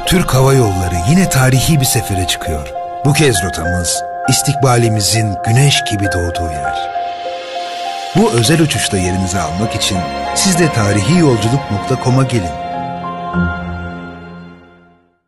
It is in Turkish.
Türk Hava Yolları yine tarihi bir sefere çıkıyor. Bu kez rotamız, istikbalimizin güneş gibi doğduğu yer. Bu özel uçuşta yerinizi almak için siz de tarihiyolculuk.com'a gelin.